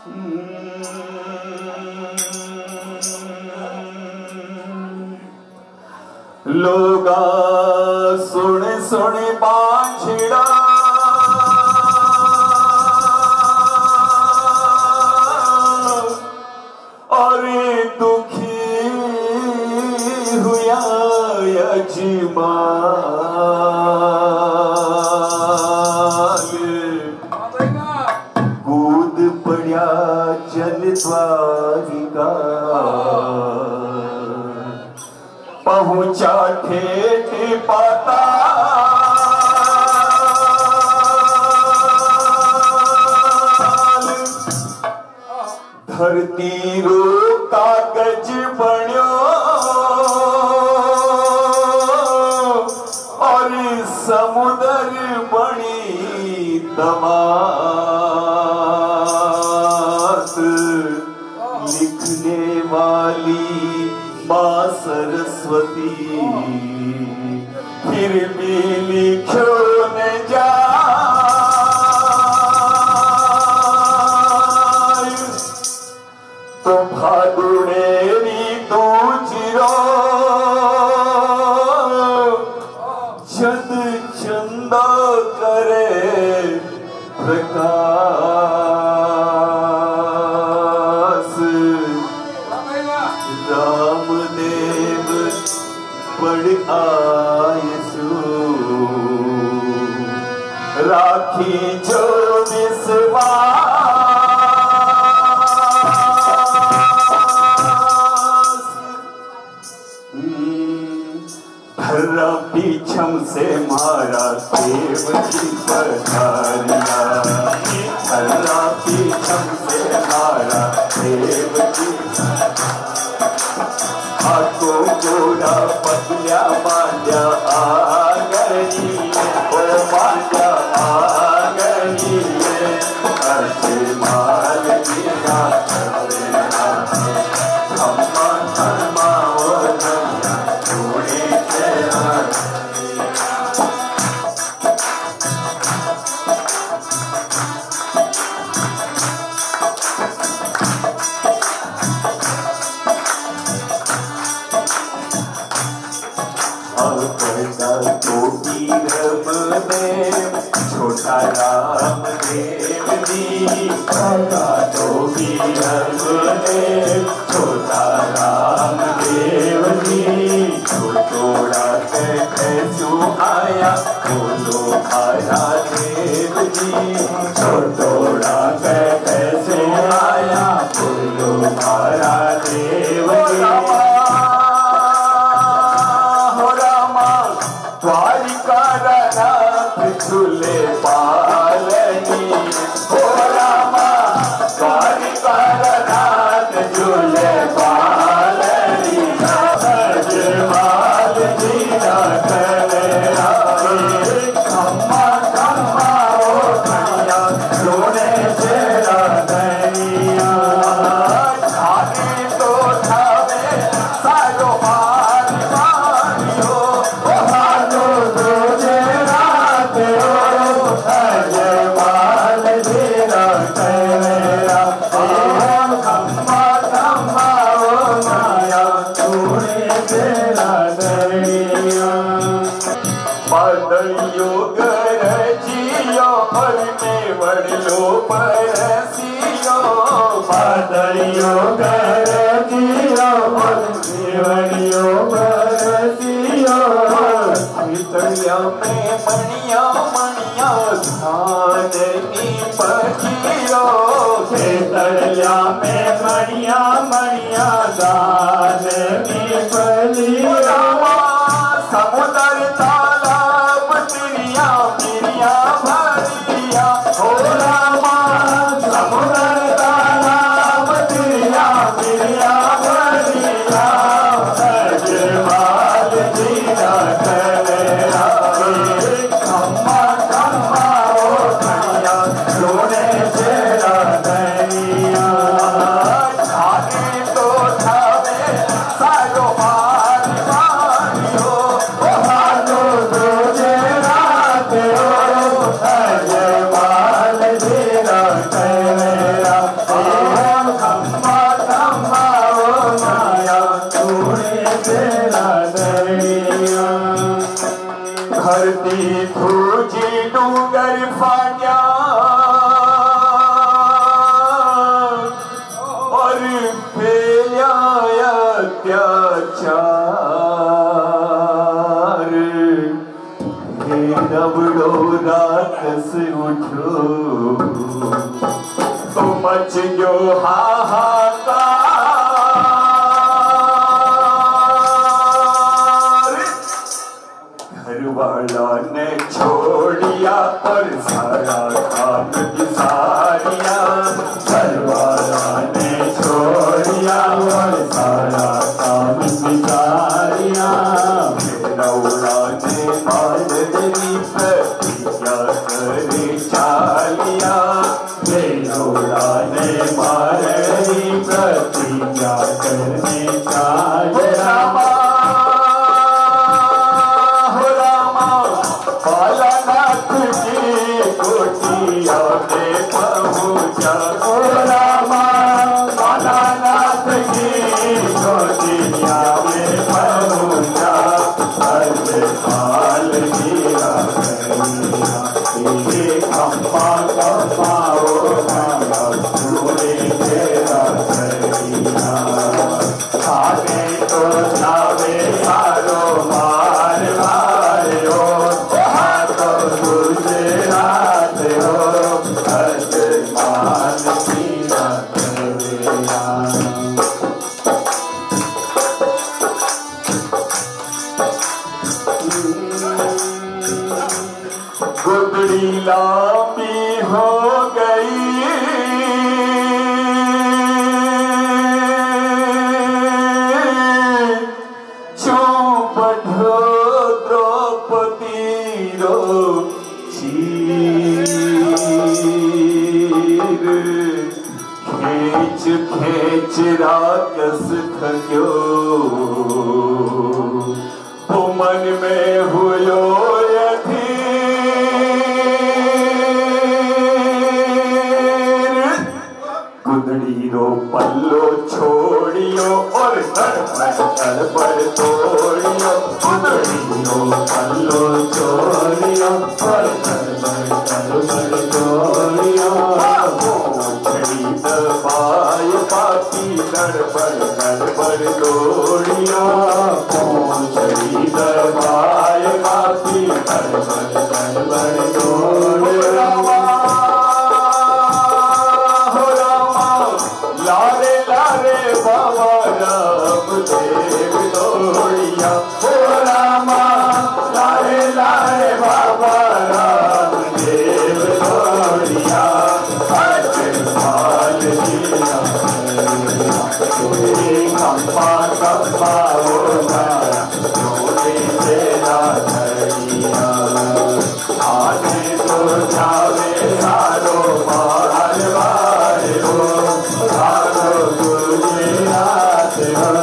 लोगा सुन सुन बांझड़ा और दुखी हुआ यजमान कूद पड़ा जल द्वारिका पहुंचा ठेठ पाता धरती रो कागज बन्यो और समुद्र बनी तमाश लिखने वाली माँ सरस्वती फिर भी लिखो न जाए तो भादुड़ेरी तू चिरो छद चंदा करे प्रकाश रामदेव पढ़ आयसु राखी जो विश्वास धर्रा पीछम से मारा देव की पधारिया धर्रा पीछम से मारा देव की आको गोरा पतल्या मांड्या आगनी ओ मांड्या आगनी अच्छे माल गिरा खम्मा खम्मा ओ धनिया थोड़ी तेरा छोटा राम देव जी तो छोटा राम देव जी छोटोड़ा कैसो आया बोलो आया देव जी छोटोड़ा कैसे आया बोलो आया देव जी द्वारिका नाथ झूले पालनी हो रामा द्वारिका नाथ झूले पालनी भजमाल जीना करे खम्मा खम्मा ओ धनिया रोने चेरा धनिया खाने तो खावे सारो मार मारियो बादलियो गरजियो और मेवड़लो परसियो बादलियो गरजियो और मेवड़ियो परसियो भीतरिया में मणिया मणिया धान की पजियो भीतरिया में मणिया मणिया धान की पजियो समुद्र तालाब तिरिया पिरिया भरिया हो रामा समुद्र तालाब तिरिया पिरिया भरिया भजमाल जीना करे खम्मा खम्मा ओ धनिया रोने चेरा धनिया खाने तो खावे मच गयो हाहाकार। घरवाला ने छोड़िया और सारा काम सारिया। घरवाला ने छोड़िया और सारा काम सारिया। रौड़ा ने मालदरी प्रतिज्ञा करे चालिया। रौड़ा ने मालदरी प्रतिज्ञा करने चालिया। बालानाथ की कोटिया में पहुँचा। ओ रामा बालानाथ की कोटिया में पहुँचा। पाल गिरा ये खम्मा खम्मा ओ खम्मा पूरे तेरा सरिया। खाने तो जावे मारो मार मारो। गुजरात हो मान पीरा करेगा। गुदड़ी लांबी हो गई। चुप बढ़ो द्रौपदी रो खेच खेच राक्षस थक्यो। मन में हुयो यधीर। गुदड़ी रो पल्लो छोड़ियो और तड़पड़ तोड़ियो। गुदड़ी रो पल्लो छोड़ियो और तड़पड़ तोड़ियो। छड़ी दबाई पापी तड़पड़ तोड़ियो। छड़ी दबाई पापी तड़पड़ तोड़ियो। लारे लारे बाबा राम देव दौड़िया। ओ रामा लारे लारे बाबा राम देव दौड़िया। पाल गिरा खम्मा खम्मा ओ मारा छोड़े तेरा धरिया। आने तो जावे सारो मार मारो। सारो गुजरात हो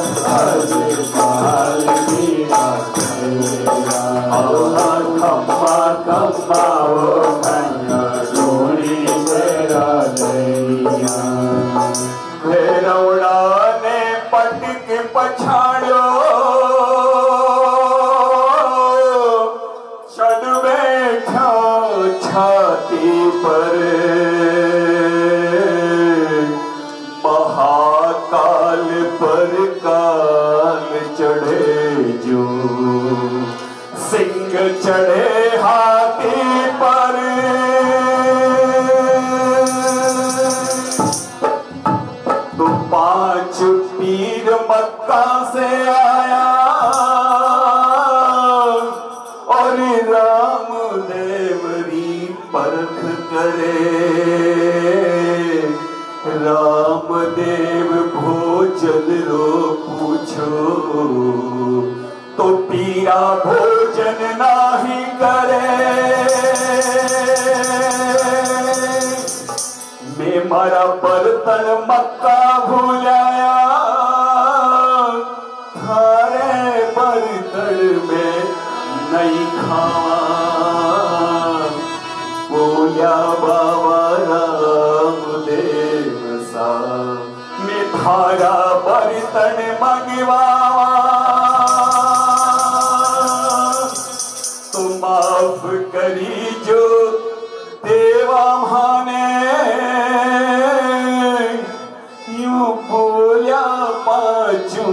पाल गिरा खम्मा खम्मा ओ कन्या छोड़ी तेरा धरिया। रौड़ा ने पटक पछाड़ो। चढ़ बैठा छाती पर। महाकाल पर काल चढ़े जो। सिंह चढ़े हाथी पर। तो 5 पीर मक्का से आया और राम देवरी परख करे। राम देव भोजन रो पूछो तो पीरा भोजन नाही करे। मैं मारा बर्तन मक्का भूलाया। थारे बर्तन में नहीं खावा। बोलिया बाबा राम देव सा मैं थारा बर्तन मंगवावा। तो माफ करी जो देवा माने। यूं बोलिया पाचू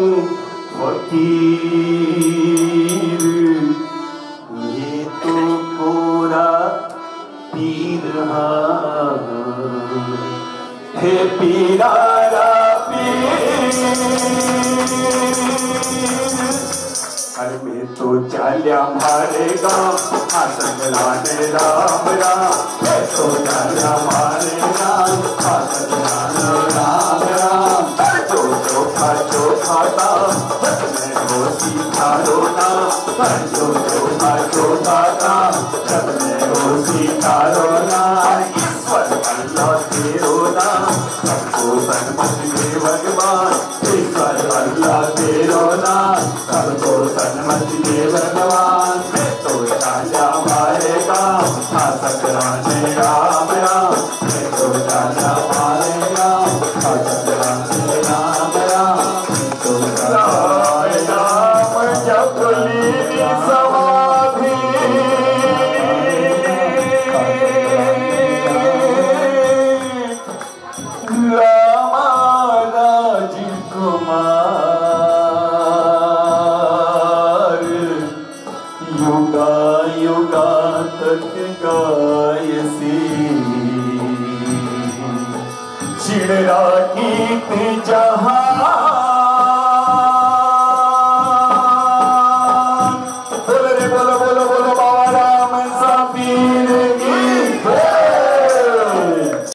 फकीर। ये तो पूरा पीर हे पीरारा पीर अरे मैं तो चाल्या मारेगा संगलाने राम राम मैं तो चाल्या मारेगा संगलाने राम राम जो खाता मैं हो सीखा रोना जो खाता जब मैं हो सीखा रोना ईश्वर अल्लाह के रोना सबको सन्मति दे भगवान ईश्वर अल्लाह के रोना सबको सन्मति दे भगवान मैं तो चाल्या मारेगा सकराने राम राम मैं तो चाल्या मारेगा सकराने राम राम मैं तो राम जप लीनी समाधि रामा राजकुमार युगा युगा तक गायसी छिड़ राखी जहां